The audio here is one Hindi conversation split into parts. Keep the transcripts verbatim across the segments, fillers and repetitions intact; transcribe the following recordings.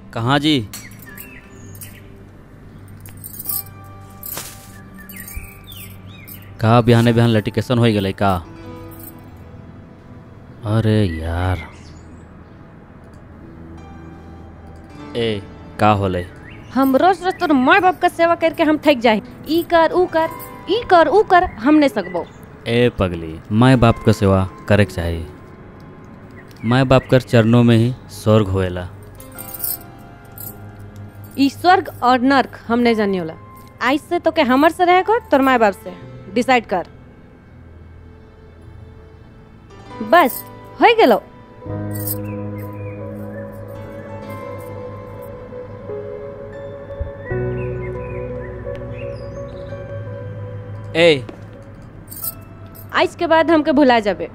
कहाँ जी? कहा बिहाने बिहान लटिकेशन हो गए का? अरे यार ए का होले? हम रोज रोज तोर माँ बाप का सेवा करके हम थक जाए। ई कर ऊ कर ई कर ऊ कर हम नहीं सकबो। ए पगली, माँ बाप का सेवा करे के चाहिए। माँ बाप कर चरणों में ही स्वर्ग होएला। ई स्वर्ग और नर्क हम नहीं जानी होला। आज से तो के हमर से रहे को तोर माँ बाप से डिसाइड कर। बस हो गेलो। ए आज के बाद हमके भुला जाबे।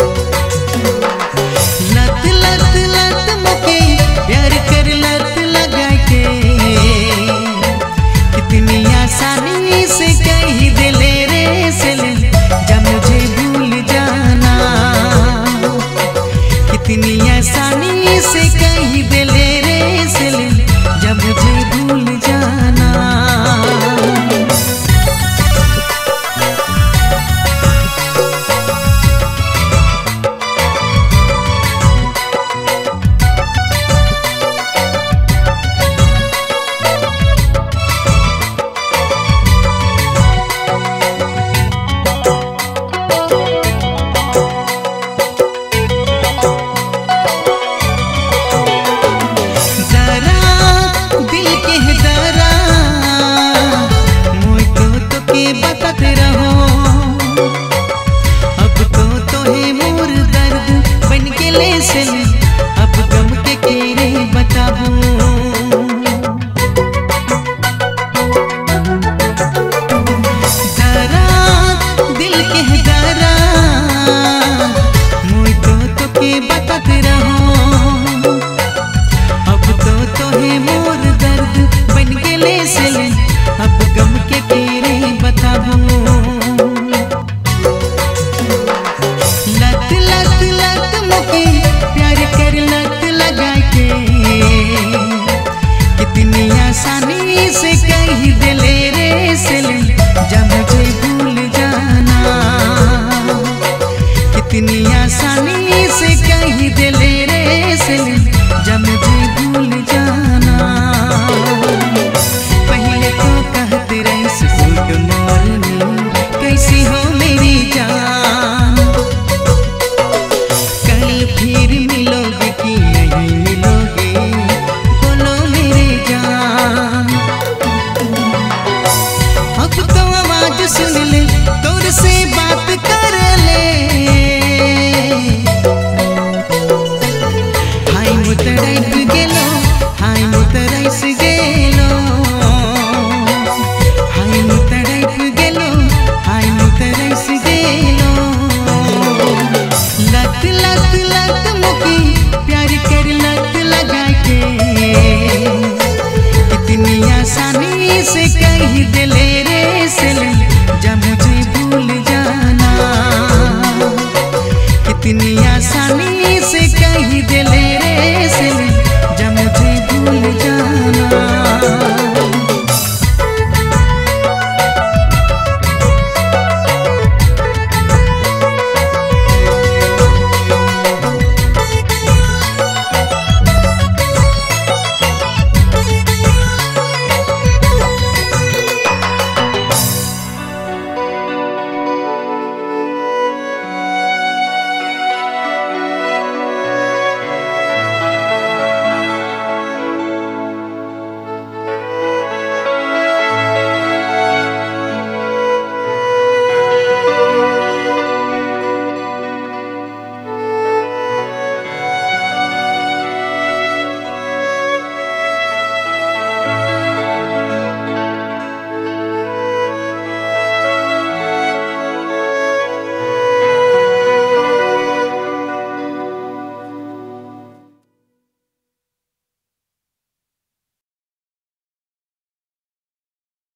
लत लत लत मुके प्यार कर लत लग जरा दिल के जरा मुई तो तो के बताते रहो अब तो तो है